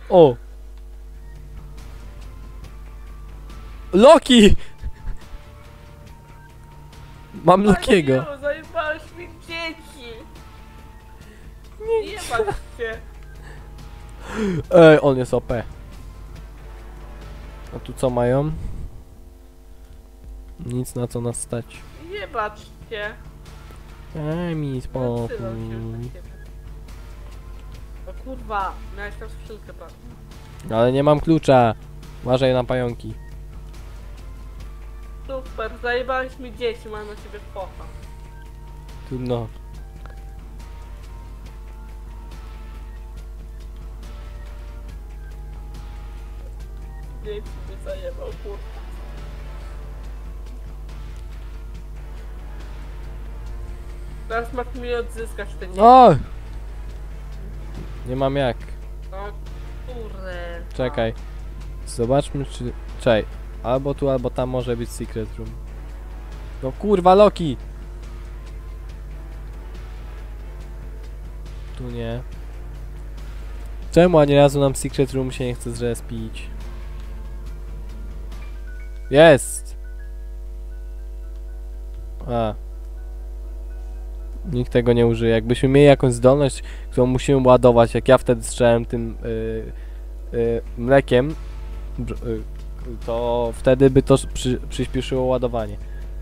O! Loki! Mam Lokiego. Paniu, zajebałeś mi dzieci! Nie bać się! Ej, on jest OP. A tu co mają? Nic na co nas stać. Nie bać się! Daj mi spokój. Odsyłam się już na ciebie. O kurwa, miałeś tam skrzynkę, pan. Ale nie mam klucza. Uważaj na pająki. Super, zajebałeś mi dzieci, mam na ciebie focha. Trudno. Dzieci mnie zajebał, kurwa. Teraz masz mi odzyskać te dzieci. O! Nie mam jak. No kurde. Czekaj. Zobaczmy czy... Czekaj. Albo tu, albo tam może być secret room. No kurwa, Loki! Tu nie. Czemu ani razu nam secret room się nie chce zrespić? Jest! A. Nikt tego nie użyje. Jakbyśmy mieli jakąś zdolność, którą musimy ładować, jak ja wtedy strzałem tym mlekiem, to wtedy by to przyspieszyło ładowanie.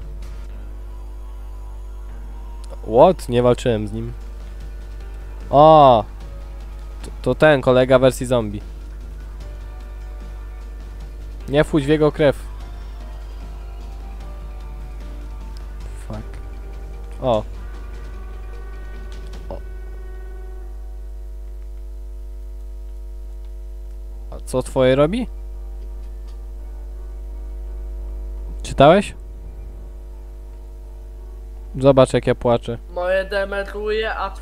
What? Nie walczyłem z nim. O! To ten kolega wersji zombie. Nie wchódź w jego krew. Fuck. O. A co twoje robi? Czytałeś? Zobacz jak ja płaczę. Moje demetruje, a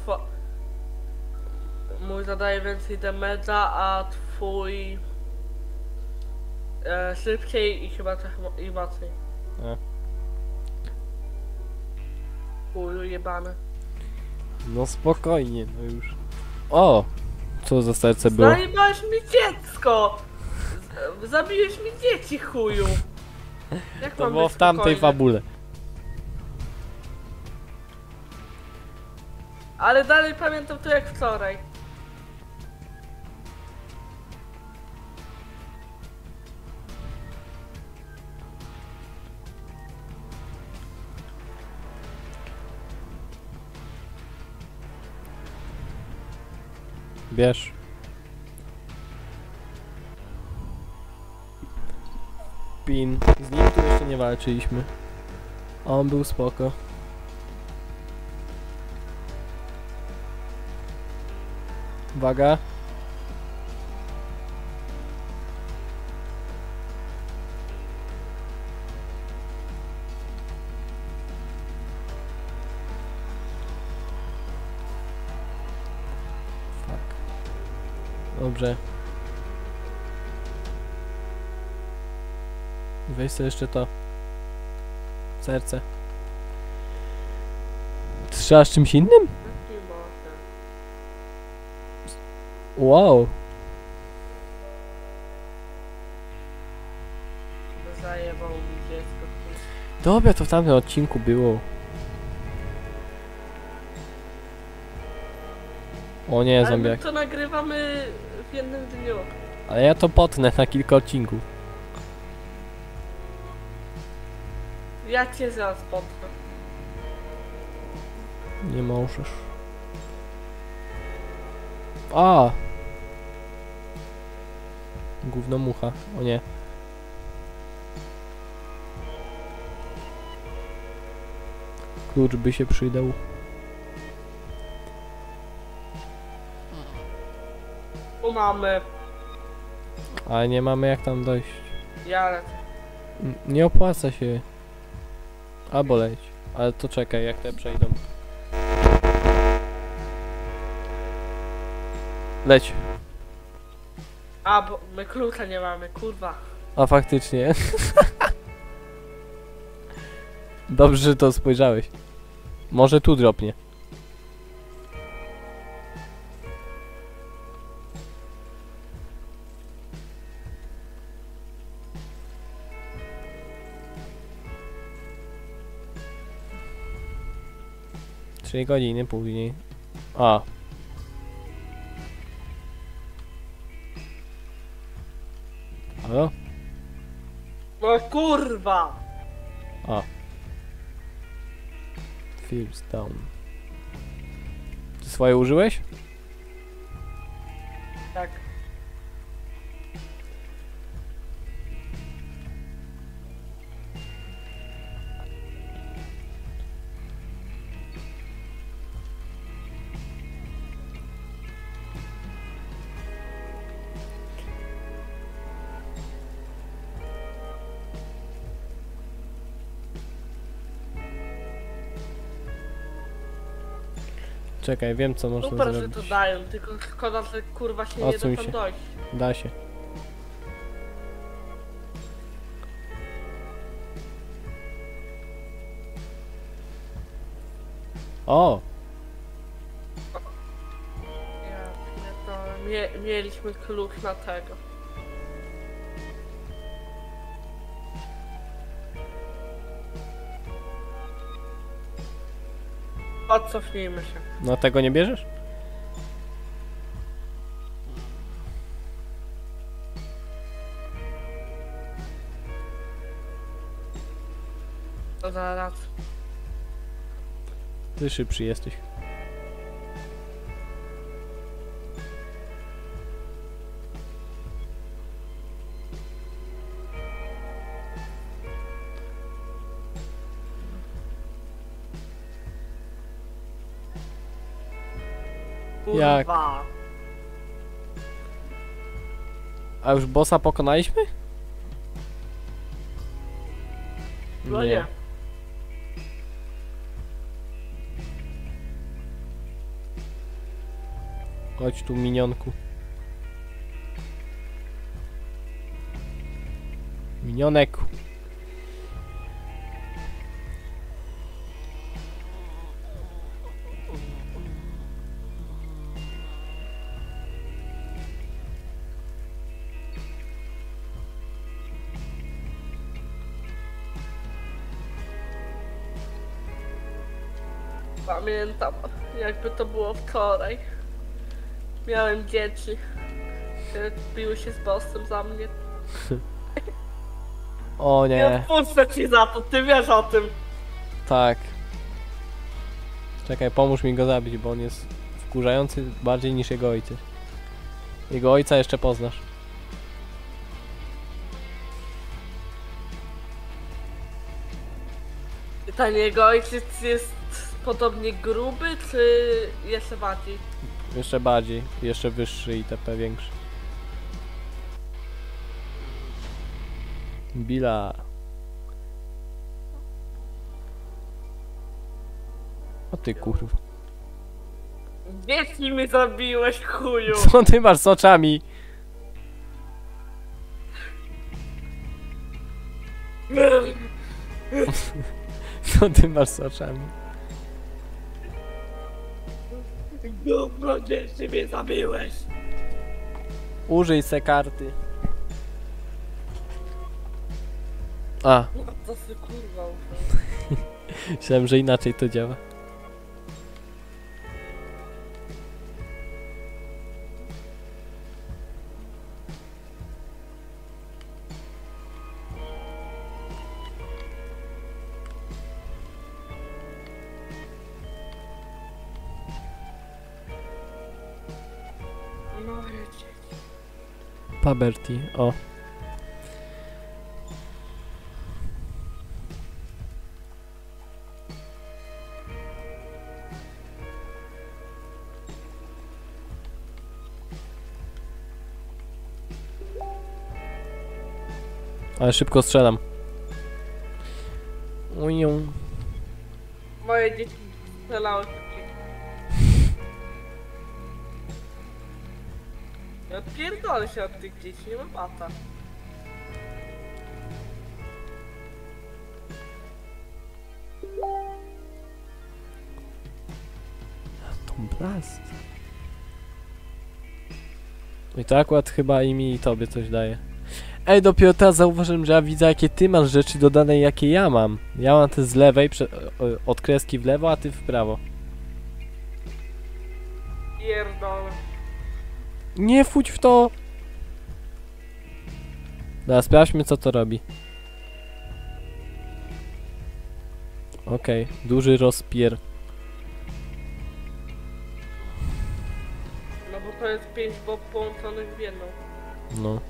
mój zadaje więcej damage'a, a twój... szybciej i chyba trochę i mocniej. E. Chuju jebany. No spokojnie, no już. O! Co za serce było? Zajebałeś mi dziecko! Zabiłeś mi dzieci, chuju! Jak To mam było być w tamtej spokojny? fabule. Ale dalej pamiętam to jak wczoraj. Bierz. Pin. Z nim tu jeszcze nie walczyliśmy. A on był spoko. Uwaga. Fuck. Dobrze. Weź sobie jeszcze to. Serce. Strzelasz czymś innym? Jaki może? Wow. Zajebał mi dziecko. Dobra, to w tamtym odcinku było. O nie, Ale my zombiak. to nagrywamy w jednym dniu. Ale ja to potnę na kilka odcinków. Ja cię zaraz potrę. Nie możesz. A! Gówno mucha. O nie. Klucz by się przydał. Tu mamy. Ale nie mamy jak tam dojść. Ja lecę. Nie opłaca się. Albo leć. Ale to czekaj, jak te przejdą. Leć. A, bo my klucza nie mamy, kurwa. A faktycznie. Dobrze, że to spojrzałeś. Może tu dropnie. 3 godziny później. A. Halo? No kurwa! A. First down. Ty swoje użyłeś? Tak. Czekaj, wiem co można Super, że zrobić. to dają, tylko szkoda, że kurwa się nie Odsuń da się. tam dojść. Da się. O! Ja pierdolę, mieliśmy klucz na tego. Odcofnijmy się. No tego nie bierzesz? To zaraz. Ty szybszy jesteś. Jak? Kurwa. A już bossa pokonaliśmy? No nie. Chodź tu, minionku. Minionek. Pamiętam, jakby to było wczoraj. Miałem dzieci. Biły się z bossem za mnie. O Nie nie, odpuszczę ci za to, ty wiesz o tym. tak. Czekaj, pomóż mi go zabić, bo on jest wkurzający bardziej niż jego ojciec. Jego ojca jeszcze poznasz. Pytanie, jego ojciec jest podobnie gruby, czy jeszcze bardziej? Jeszcze bardziej, jeszcze wyższy i TP większy. Billa. O ty kurwa. Dzieci mi zabiłeś, chuju! Co ty masz z oczami? Co ty masz z oczami? Gówno, dzieci mnie zabiłeś! Użyj se karty. A, No to ty kurwa myślałem, że inaczej to działa. No dzieci. Puberty, o. Ale szybko strzelam. Ują. Moje dzieci strzelały szybciej. Ja odpierdolę się od tych dzieci, nie mam bata. Tom Blast. I to akurat chyba i mi i tobie coś daje. Ej, dopiero teraz zauważyłem, że ja widzę jakie ty masz rzeczy dodane i jakie ja mam. Ja mam te z lewej, od kreski w lewo, a ty w prawo. Pierdolę. Nie wchodź w to! Dobra, sprawdźmy co to robi. Okej, duży rozpier. No bo to jest 5 bob połączonych w jedną. No.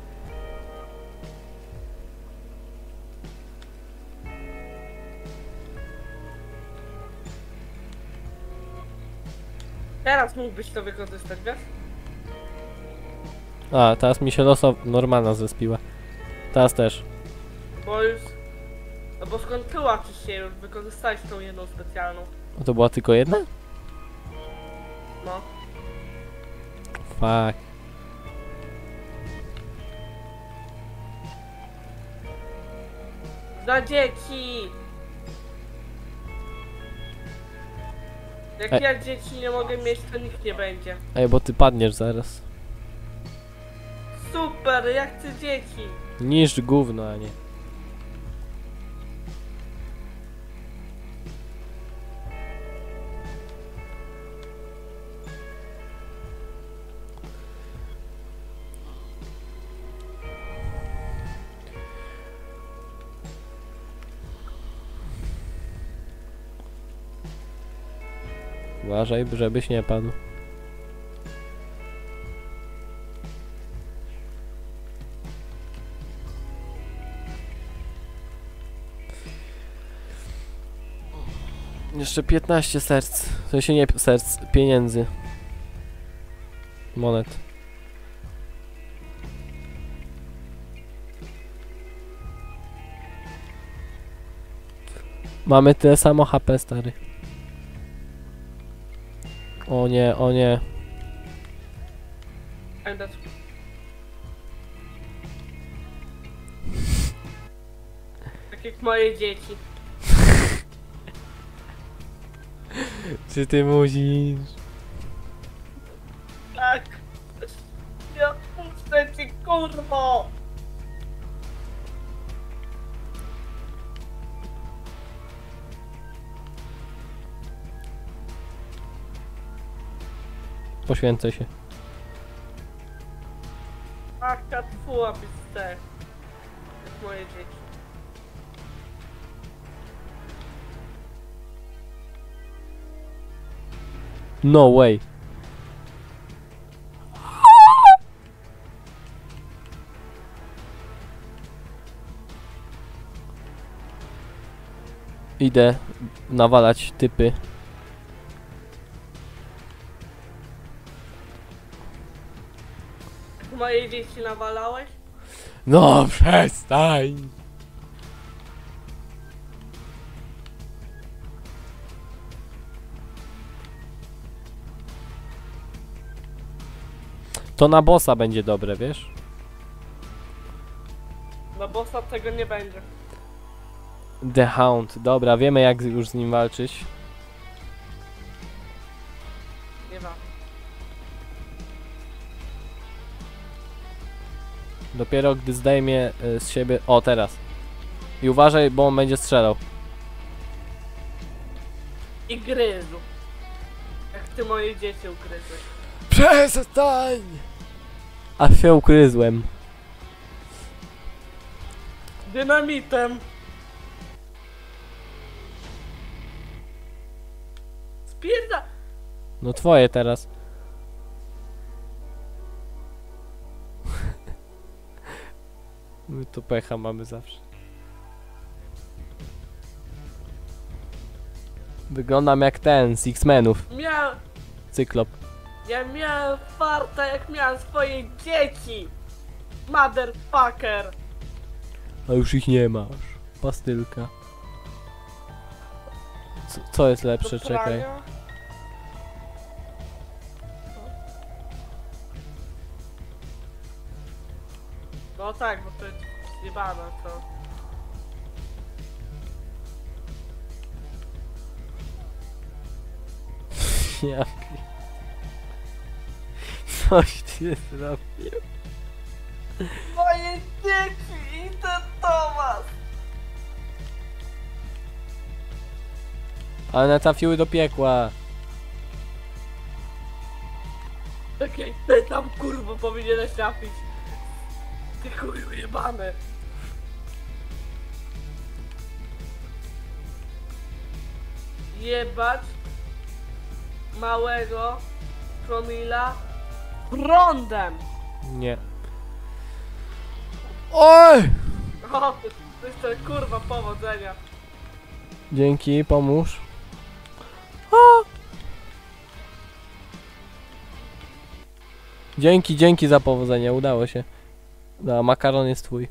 Teraz mógłbyś to wykorzystać, wiesz? A, teraz mi się normalna zespiła. Teraz też. Bo już... No bo skończyła ci się już, wykorzystałeś tą jedną specjalną. A to była tylko jedna? No. Fuck. Dla dzieci! Jak Ej. ja dzieci nie mogę mieć, to nikt nie będzie. Ej, bo ty padniesz zaraz. Super, ja chcę dzieci! Niszcz gówno, a nie. Uważaj, żebyś nie padł. Jeszcze 15 serc. To się nie serc, pieniędzy. Monet. Mamy tyle samo HP, stary. O nie, o nie. I'm dead. Tak jak moje dzieci. Czy ty musisz? Tak! Ja puszczę ci, kurwo! Poświęcę się. Ach, katfuła byś te. Jak moje dzieci. No way. Idę nawalać typy. Jak moje dzieci nawalałeś? No przestań. To na bossa będzie dobre, wiesz? Na bossa tego nie będzie. The Hound. Dobra, wiemy jak już z nim walczyć. Nie ma. Dopiero gdy zdejmie z siebie... O, teraz. I uważaj, bo on będzie strzelał. I gryzu. Jak ty moje dzieci ugryzłeś. Przestań! A się ukryzłem. Dynamitem. Spierda... No twoje teraz. My tu pecha mamy zawsze. Wyglądam jak ten z X-Menów. Cyklop. Ja miałem farta jak miałem swoje dzieci. Motherfucker. A już ich nie masz. Pastylka. Co jest lepsze? Do Czekaj. prania. No tak, bo to jest zjebane, to... Ja... Coś ty zrobił. Moje dzieci, idę do was! Ale one trafiły do piekła. Okej, ty tam kurwo powinieneś trafić. Ty kurwa jebany. Jebać małego promila prądem. Nie. Oj! O, to jest to kurwa powodzenia. Dzięki, pomóż. O! Dzięki za powodzenie, udało się. No, makaron jest twój.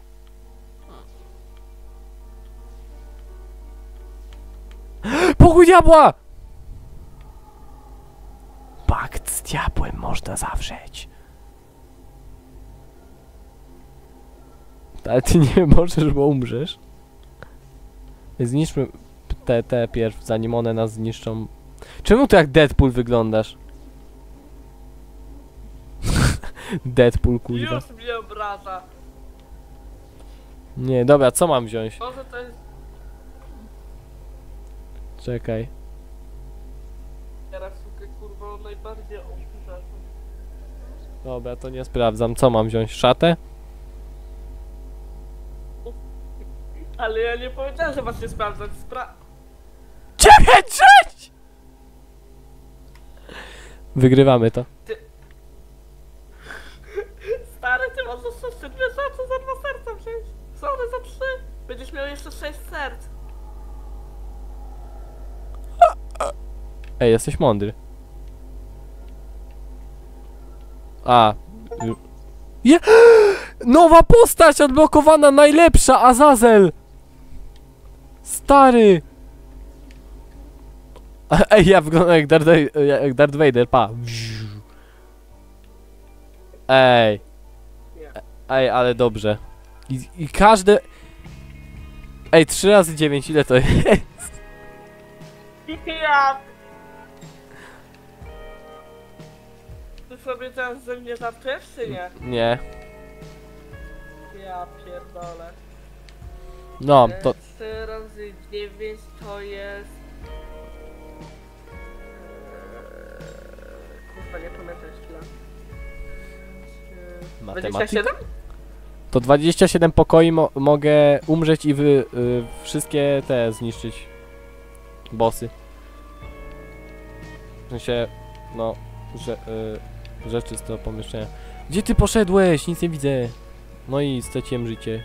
Pokój diabła! Pakt z diabłem można zawrzeć. Ale ty nie możesz, bo umrzesz. Zniszczmy te pierw, zanim one nas zniszczą. Czemu ty jak Deadpool wyglądasz? Deadpool, kurwa. Już mnie obraża. Nie, dobra, co mam wziąć? Może to jest Czekaj. teraz sukę kurwa najbardziej oburza. Dobra, to nie sprawdzam. Co mam wziąć? Szatę? Ale ja nie powiedziałem, że was nie sprawdzać. 9-6! Wygrywamy to. Stary, ty masz jeszcze 2 rzeczy za 2 serca wziąć. Co one za 3? Będziesz miał jeszcze 6 serc. Ej, jesteś mądry. A. Je Nowa postać odblokowana, najlepsza, Azazel! Stary! Ej, ja wyglądam jak Darth Vader, pa. Ej. Nie. Ej, ale dobrze. I każde... Ej, 3 razy 9, ile to jest? Ja. Ty sobie teraz ze mnie żartujesz, czy nie? Nie. Ja pierdolę. No, to... 3 razy 9 to jest... Kurwa, nie pamiętam chwila. Matematyka? 27? To 27 pokoi mogę umrzeć i wszystkie te zniszczyć. Bossy. W sensie, no, rzeczy z tego pomieszczenia. Gdzie ty poszedłeś? Nic nie widzę. No i straciłem życie.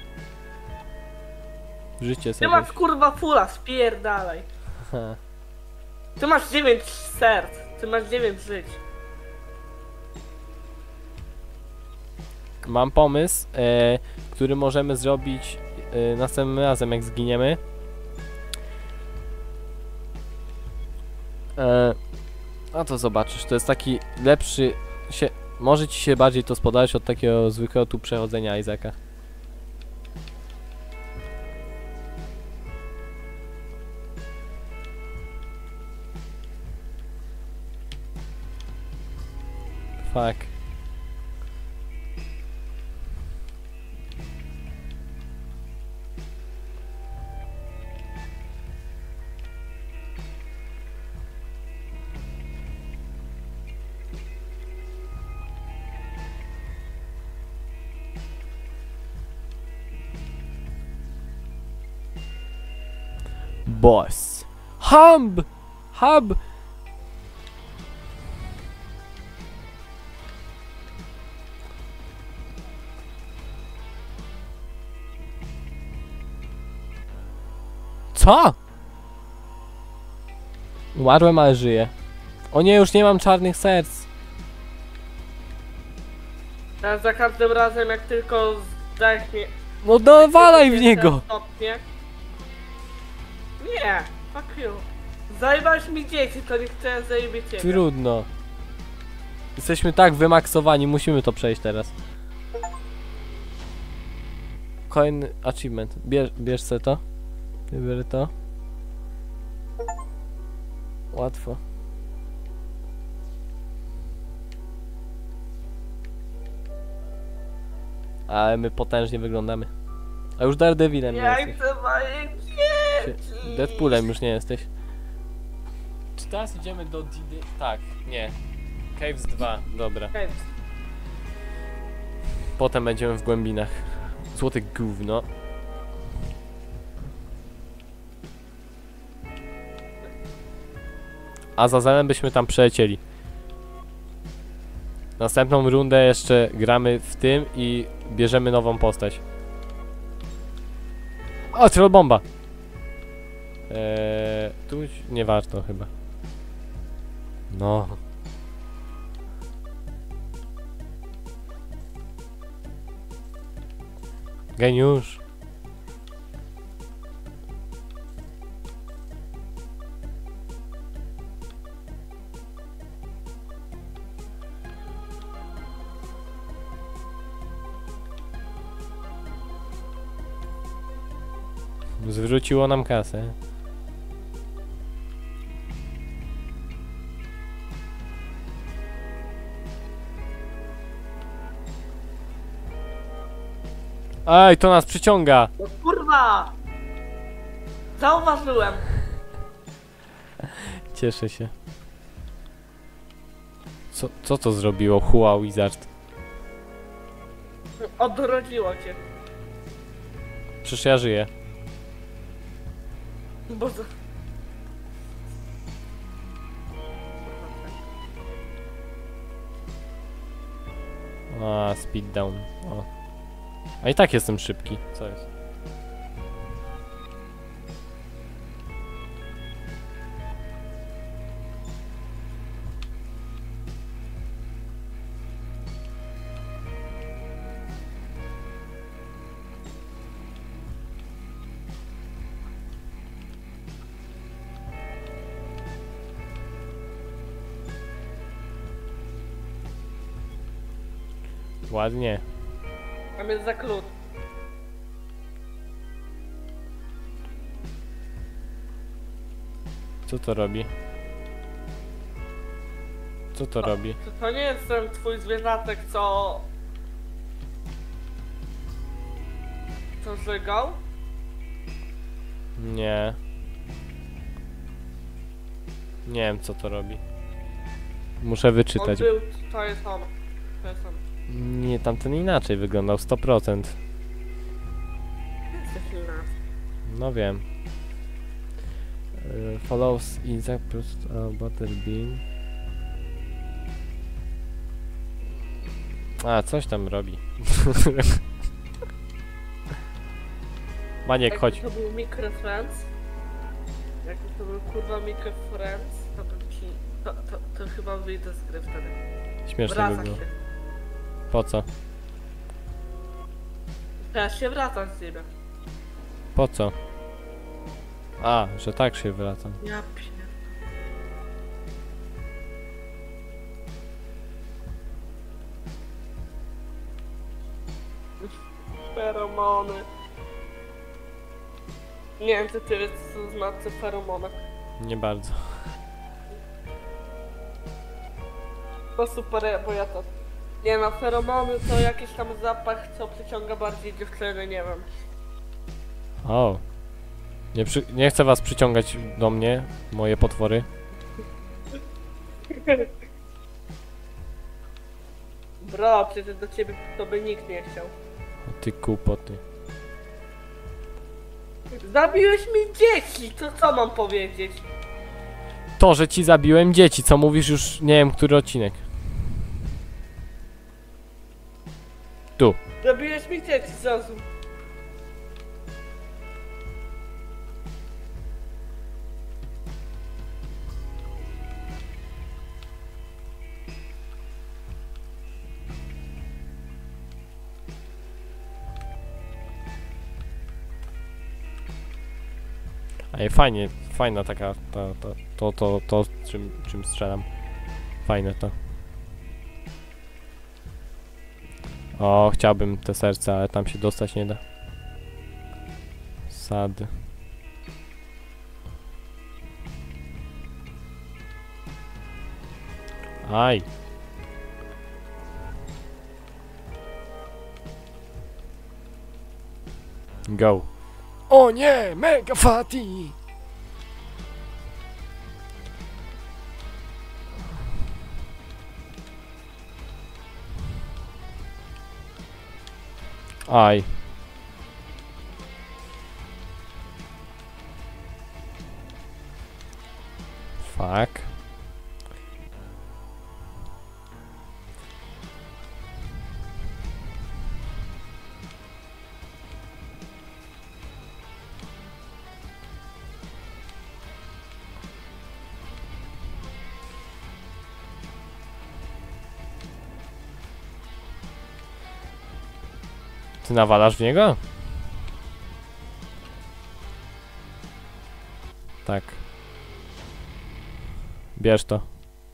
Życie Ty sobie. masz kurwa fula, spierdalaj. Ty masz 9 serc, ty masz 9 żyć. Mam pomysł, który możemy zrobić następnym razem, jak zginiemy. A to zobaczysz, to jest taki lepszy... może ci się bardziej to spodobać od takiego zwykłego tu przechodzenia Isaaca. Fuck. Boss. Hub! Hub! Co? Umarłem, ale żyję. O nie, już nie mam czarnych serc. Ja za każdym razem jak tylko zdechnie... No dawalaj w niego! Stopnie. Nie, fuck you. Zajebałeś mi dzieci, to nie chcę zajebie ciebie. Trudno. Jesteśmy tak wymaksowani, musimy to przejść teraz. Kolejny achievement. Bierz se to. Biorę to. Łatwo. Ale my potężnie wyglądamy. A już Daredevilem nie Ja jesteś. chcę moje dzieci. Deadpoolem już nie jesteś. Czy teraz idziemy do Didy? Tak, nie. Caves 2, dobra. Okej. Potem będziemy w głębinach. Złote gówno. A za Zelem byśmy tam przelecieli. Następną rundę jeszcze gramy w tym i bierzemy nową postać. O, troll bomba! Tu nie warto chyba. No. Geniusz. Zwróciło nam kasę. Ej, to nas przyciąga! No kurwa! Zauważyłem. Cieszę się. Co to zrobiło Hua Wizard? Odrodziło cię. Przecież ja żyję. Boże. A, speed down. O. A i tak jestem szybki. Co jest? Ładnie. Tam jest za klucz. Co to robi? Co to robi? To nie jest ten twój zwierzaczek, co... Co żygał? Nie. Nie wiem co to robi. Muszę On wyczytać. był... To jest on. To jest on. Nie, tamten inaczej wyglądał, 100%. Jesteś inna. No wiem. Follows Isaac plus Butterbean. A, coś tam robi. Maniek, chodź. Jakby to był Microfriends, jakby to był kurwa Microfriends, to bym ci... To chyba wyjdę z gry wtedy. Śmieszne by Wraca było. się. Po co? Teraz się wracam z ciebie. Po co? A, że tak się wracam. Ja pierdolę. Feromony. Nie wiem, czy ty wiesz, co znaczy feromony. Nie bardzo. To super, bo ja to... Nie no, feromony to jakiś tam zapach, co przyciąga bardziej dziewczyny, nie wiem. O. Nie chcę was przyciągać do mnie, moje potwory. Bro, przecież do ciebie to by nikt nie chciał. O ty kłopoty. Zabiłeś mi dzieci, to co mam powiedzieć? To, że ci zabiłem dzieci, co mówisz już nie wiem który odcinek. Tu. Zabiłeś mi dzieci, zrozum. Ej, fajnie, fajna taka, to czym strzelam. Fajne to. O, chciałbym te serca, ale tam się dostać nie da. Sad. Aj. Go. O nie, mega fati! Aj. Fuck. Ty nawalasz w niego? Tak. Bierz to.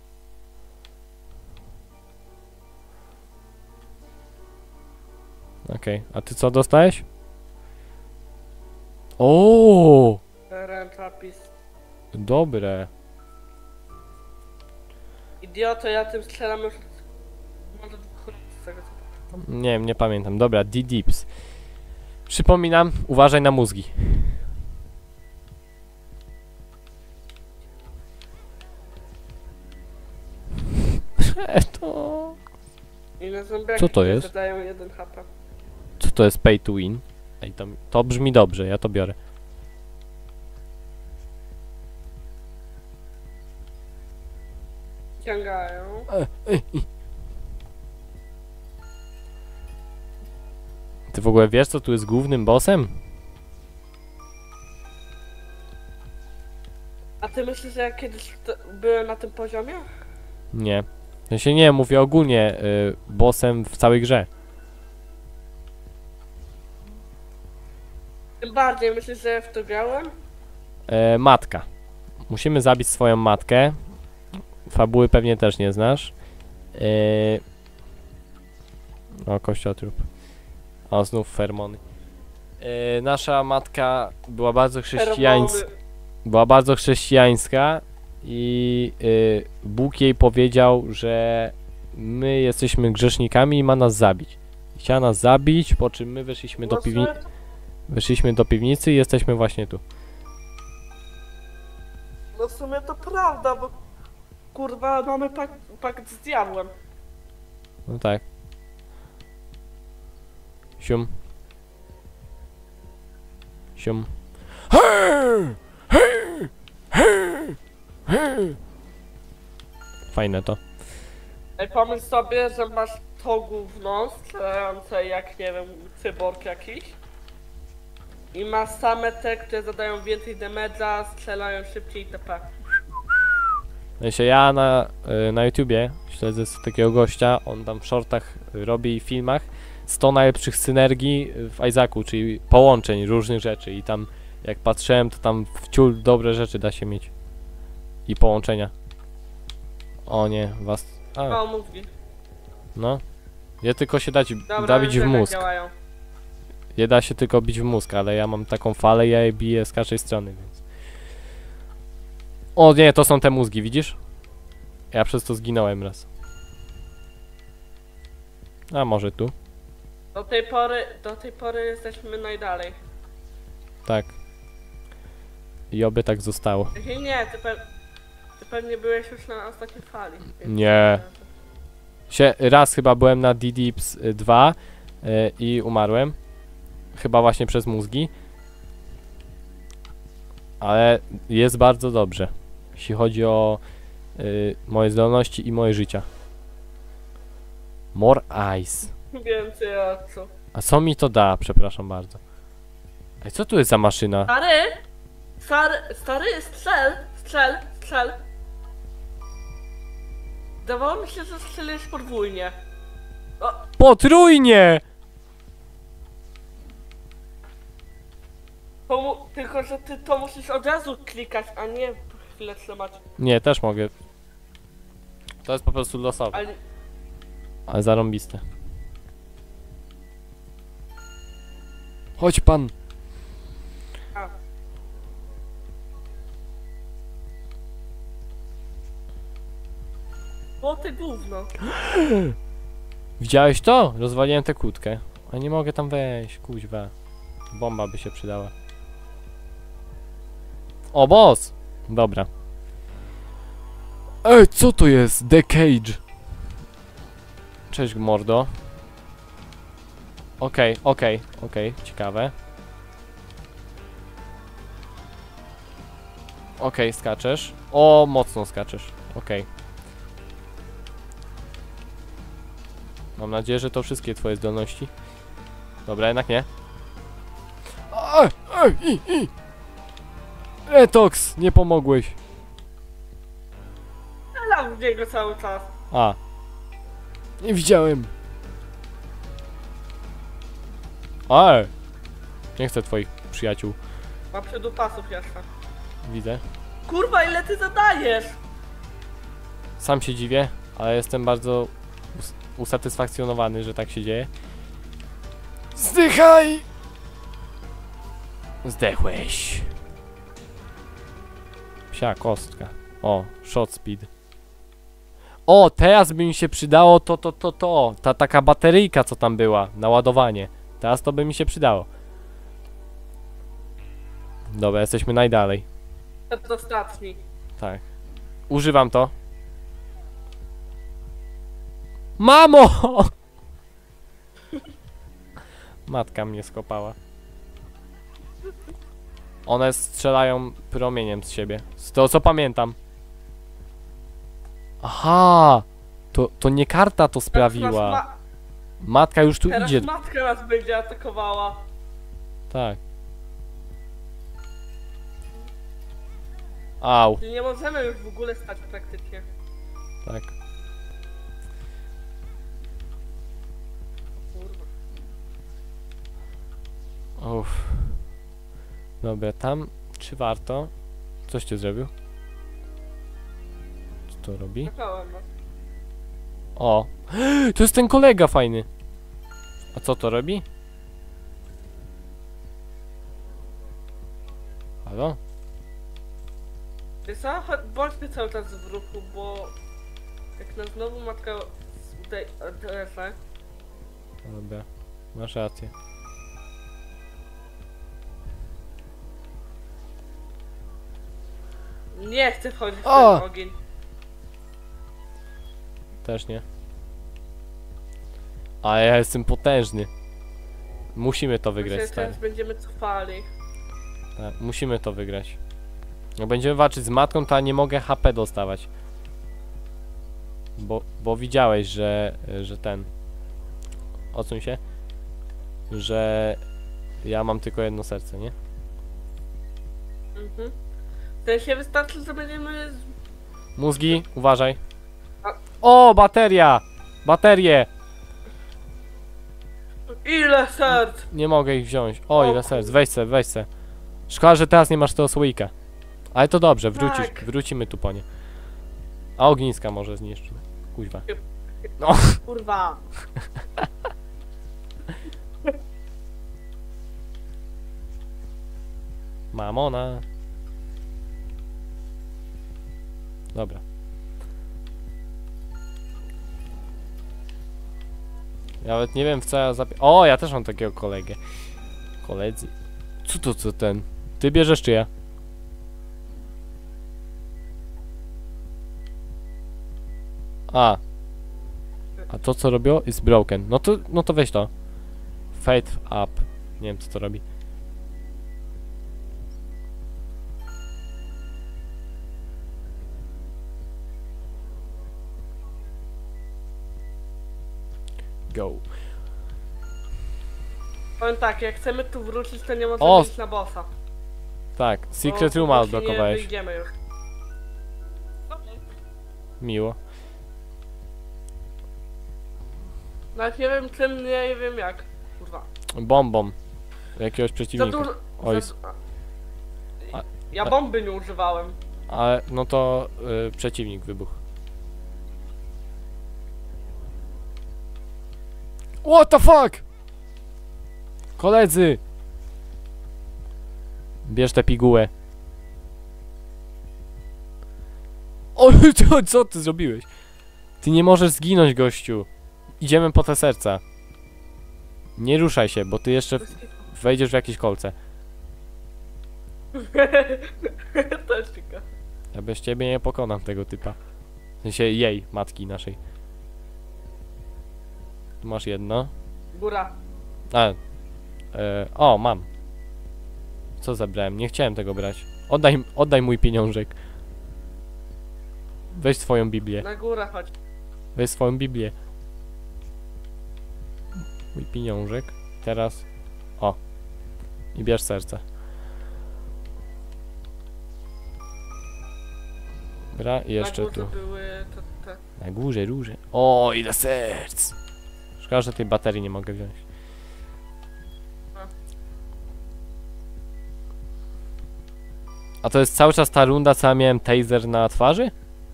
Okej, a ty co dostałeś? O, Ręczapis. dobre. Idioto, ja tym strzelam już... Może 2 rundy z tego co pamiętam. Nie wiem, nie pamiętam. Dobra, D-Dips. Przypominam, uważaj na mózgi. To... I na zombiaki Co to jest? zadają 1 HP. Co to jest pay to win? Ej, to brzmi dobrze, ja to biorę. Ciągają. Ty w ogóle wiesz, co tu jest głównym bossem? A ty myślisz, że ja kiedyś byłem na tym poziomie? Nie. W sensie nie, mówię ogólnie bossem w całej grze. Tym bardziej myślisz, że w to grałem? Matka. Musimy zabić swoją matkę. Fabuły pewnie też nie znasz. O, kościotrup. O, znów fermony. Nasza matka była bardzo chrześcijańska. Feromony. Była bardzo chrześcijańska i Bóg jej powiedział, że my jesteśmy grzesznikami i ma nas zabić. Chciała nas zabić, po czym my weszliśmy do piwnicy i jesteśmy właśnie tu. No w sumie to prawda, bo kurwa mamy pakt z diabłem. No tak. Sium. Sium. Fajne to. Ej, pomyśl sobie, że masz to gówno strzelające jak, nie wiem, cyborg jakiś. I masz same te, które zadają więcej damage'a, strzelają szybciej itp. Ja na YouTubie śledzę takiego gościa, on tam w shortach robi i filmach 100 najlepszych synergii w Isaacu, czyli połączeń różnych rzeczy i tam jak patrzyłem, to tam w ciul dobre rzeczy da się mieć. I połączenia. O nie, was... A, O, mówi. no. Je tylko się Dobra, dawić w wiem, jak mózg. działają. Je da się tylko bić w mózg, ale ja mam taką falę i ja je biję z każdej strony, więc... O nie, to są te mózgi, widzisz? Ja przez to zginąłem raz. A może tu? Do tej pory jesteśmy najdalej. Tak. I oby tak zostało. Nie, ty pewnie byłeś już na ostatniej fali. Więc Nie. Raz chyba byłem na D-Dips 2 i umarłem. Chyba właśnie przez mózgi. Ale jest bardzo dobrze. Jeśli chodzi o moje zdolności i moje życia. More eyes. Więcej o co. A co mi to da? Przepraszam bardzo. Ej, co tu jest za maszyna? Stary, strzel. Dawało mi się, że strzelisz podwójnie. O, Potrójnie! tylko, że ty to musisz od razu klikać, a nie chwilę trzymać. Nie, też mogę. To jest po prostu losowe. Ale Ale zarąbiste. Chodź pan. A. O ty gówno. Widziałeś to? Rozwaliłem tę kłódkę. A nie mogę tam wejść, kuźwa. Bomba by się przydała. O, boss! Dobra. Ej, co to jest? The Cage. Cześć, mordo. Okej, ciekawe. Okej, skaczesz. O, mocno skaczesz. Okej. Mam nadzieję, że to wszystkie twoje zdolności. Dobra, jednak nie. Retox, nie pomogłeś. Strzelam w niego cały czas. A. Nie widziałem. Nie chcę twoich przyjaciół. Mam przedupasów jeszcze. Widzę. Kurwa, ile ty zadajesz? Sam się dziwię, ale jestem bardzo usatysfakcjonowany, że tak się dzieje. Zdychaj! Zdechłeś. Psia kostka. O, shot speed. O, teraz by mi się przydało to. Ta taka bateryjka, co tam była, na ładowanie. Teraz to by mi się przydało. Dobra, jesteśmy najdalej. To ostatni. Tak. Używam to. Mamo! Matka mnie skopała. One strzelają promieniem z siebie. Z tego co pamiętam. Aha! To nie karta to sprawiła. Matka już tu Teraz idzie. matka nas będzie atakowała. Tak. Au. Nie możemy już w ogóle stać praktycznie. Tak. Kurwa. Uff. Dobra, tam. Czy warto? Coś ty zrobił? Co to robi? Czekałem nas. O! To jest ten kolega fajny. A co to robi? Halo? Wiesz co? Bądźmy cały czas w ruchu, bo jak nas znowu matka uderza, Dobra, masz rację. nie chcę wchodzić w O! ten ogień. Też nie. Ale ja jestem potężny. Musimy to wygrać, Myślę, że stary. teraz będziemy cofali. Tak, musimy to wygrać. Jak będziemy walczyć z matką, to ja nie mogę HP dostawać. Bo widziałeś, że ten... Odsuń się. Że ja mam tylko jedno serce, nie? Mhm. W sensie wystarczy, że będziemy... Mózgi, uważaj. A- O, bateria! Baterie! Ile serc? Nie mogę ich wziąć. O, ile O serc. kur- Weź se. Szkoda, że teraz nie masz tego słoika. Ale to dobrze, Tak. wrócimy tu po nie. A ogniska może zniszczymy. Kuźwa. Kurwa. Mamona. Dobra. Ja nawet nie wiem w co ja O, ja też mam takiego kolegę. Koledzy. Co ten? Ty bierzesz czy ja? A to co robiło? Is broken. No to weź to. Fade up. Nie wiem co to robi. Go. Powiem tak, jak chcemy tu wrócić, to nie O! możemy iść na bossa. Tak, Secret Bo Room później nie odblokowałeś. wyjdziemy już. Miło. Nawet nie wiem czym, nie wiem jak. Kurwa. Bombą. Jakiegoś Za przeciwnika. dużo... Oj, a- Ja bomby nie używałem. ale no to przeciwnik wybuchł. What the fuck? Koledzy! Bierz tę pigułę. O, co ty zrobiłeś? Ty nie możesz zginąć, gościu. Idziemy po te serca. Nie ruszaj się, bo ty jeszcze wejdziesz w jakieś kolce. Też ciekawe. Ja bez ciebie nie pokonam tego typa. W sensie jej, matki naszej. Tu masz jedno. Góra. O, mam. Co zabrałem? Nie chciałem tego brać. Oddaj mój pieniążek. Weź swoją Biblię. Na górę chodź. Weź swoją Biblię. Mój pieniążek. Teraz. O. I bierz serce. Dobra, i jeszcze Na górze tu. były te. Na górze róże. O, ile serc! Szkoda, że tej baterii nie mogę wziąć. A to jest cały czas ta runda, co ja miałem taser na twarzy?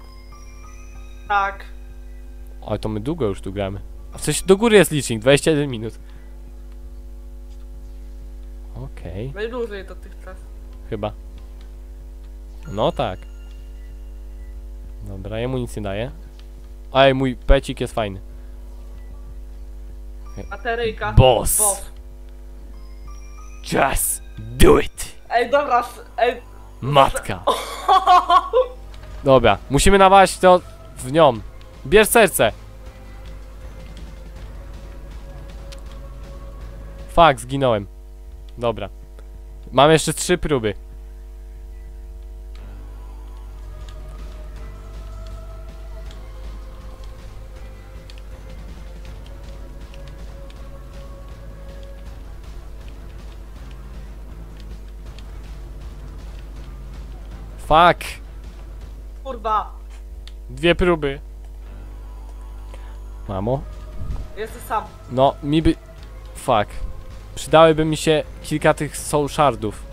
Tak. Ale to my długo już tu gramy. A w sensie do góry jest licznik, 21 minut. Okej, Najdłużej dotychczas. chyba. No tak. Dobra, jemu nic nie daje. Ej, mój pecik jest fajny. Bateryjka. Boss. Boss. Just do it! Ej, dobra, ej. Matka. Dobra, musimy nawalić to w nią. Bierz serce. Fuck, zginąłem. Dobra. Mam jeszcze 3 próby. Fuck. Kurwa. 2 próby. Mamo? Jesteś sam. No, mi by... Fuck. Przydałyby mi się kilka tych soul shardów.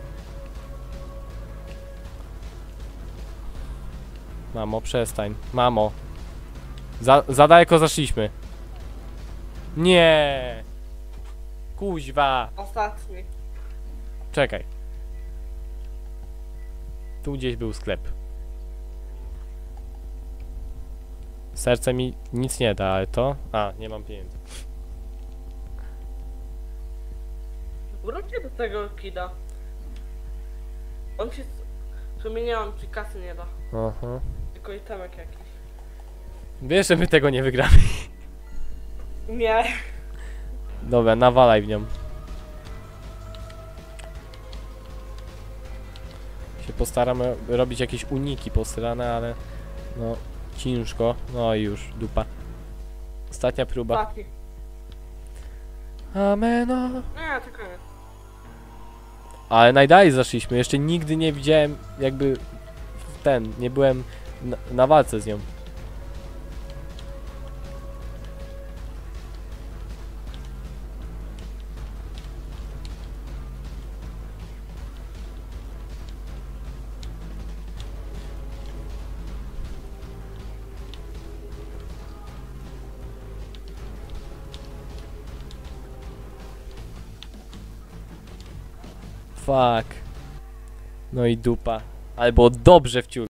Mamo, przestań. Mamo. Za daleko zaszliśmy. Nie. Kuźwa. Ostatni. Czekaj. Tu gdzieś był sklep. Serce mi nic nie da, ale to... A, nie mam pieniędzy. Wróćcie do tego kida. On się... W sumie nie, on ci kasy nie da. Aha. Tylko itemek jakiś. Wiesz, że my tego nie wygramy. Nie. Dobra, nawalaj w nią. Się postaramy robić jakieś uniki posrane, ale... No, ciężko. No i już, dupa. Ostatnia próba. Ostatni. Ameno. Nie, to koniec. Ale najdalej zaszliśmy. Jeszcze nigdy nie widziałem jakby... Nie byłem na walce z nią. Fuck. No i dupa. Ale było dobrze wciul.